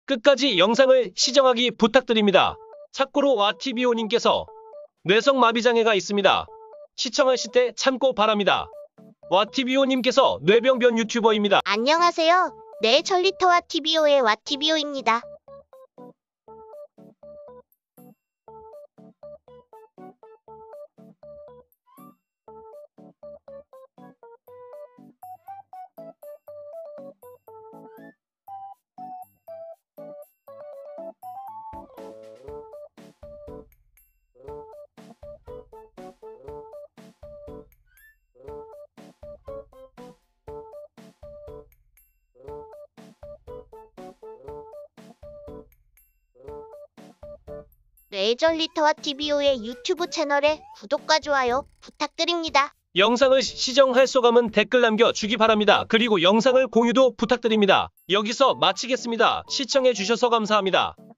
끝까지 영상을 시청하기 부탁드립니다. 참고로 와티비오님께서 뇌성마비장애가 있습니다. 시청하실 때 참고 바랍니다. 와티비오님께서 뇌병변 유튜버입니다. 안녕하세요. 네, 전리터와 TVO의 와티비오입니다. 네, 전리터와 TVO의 유튜브 채널에 구독과 좋아요 부탁드립니다. 영상을 시청할 소감은 댓글 남겨주기 바랍니다. 그리고 영상을 공유도 부탁드립니다. 여기서 마치겠습니다. 시청해주셔서 감사합니다.